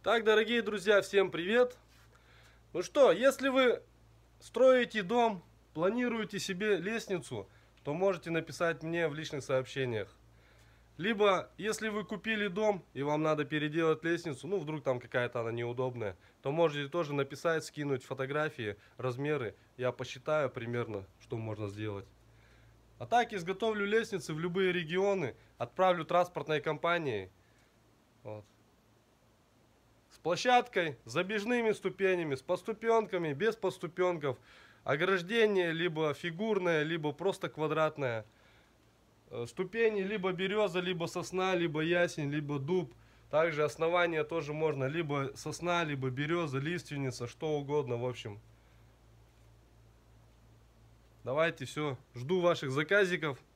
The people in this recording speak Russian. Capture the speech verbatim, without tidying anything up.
Так, дорогие друзья, всем привет! Ну что, если вы строите дом, планируете себе лестницу, то можете написать мне в личных сообщениях. Либо, если вы купили дом и вам надо переделать лестницу, ну вдруг там какая-то она неудобная, то можете тоже написать, скинуть фотографии, размеры. Я посчитаю примерно, что можно сделать. А так, изготовлю лестницы в любые регионы, отправлю транспортной компанией. Вот. С площадкой, с забежными ступенями, с подступенками, без подступенков. Ограждение либо фигурное, либо просто квадратное. Ступени либо береза, либо сосна, либо ясень, либо дуб. Также основание тоже можно либо сосна, либо береза, лиственница, что угодно, в общем. Давайте, все, жду ваших заказиков.